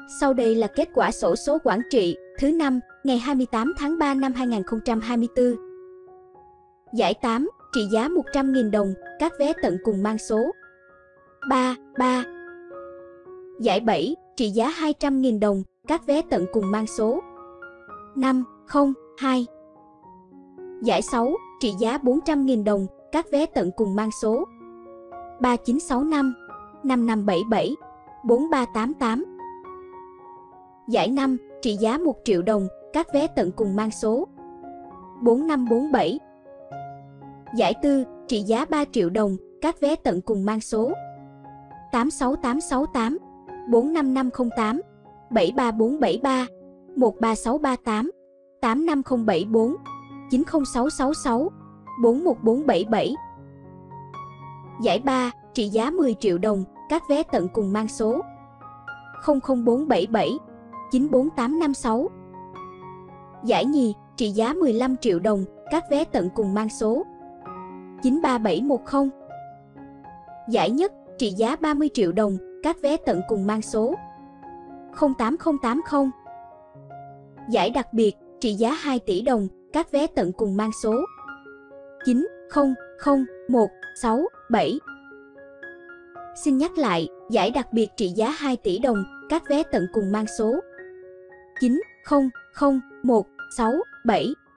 Sau đây là kết quả xổ số Quảng Trị thứ 5 ngày 28 tháng 3 năm 2024. Giải 8, trị giá 100.000 đồng, các vé tận cùng mang số 33. Giải 7, trị giá 200.000 đồng, các vé tận cùng mang số 502. Giải 6, trị giá 400.000 đồng, các vé tận cùng mang số 3965, 5577, 4388. Giải 5, trị giá 1 triệu đồng, các vé tận cùng mang số 4547. Giải 4, trị giá 3 triệu đồng, các vé tận cùng mang số 86868, 45508, 73473, 13638, 85074, 90666, 41477. Giải 3, trị giá 10 triệu đồng, các vé tận cùng mang số 00477, 94856. Giải nhì, trị giá 15 triệu đồng, các vé tận cùng mang số 93710. Giải nhất, trị giá 30 triệu đồng, các vé tận cùng mang số 08080. Giải đặc biệt, trị giá 2 tỷ đồng, các vé tận cùng mang số 900167. Xin nhắc lại, giải đặc biệt trị giá 2 tỷ đồng, các vé tận cùng mang số 900167.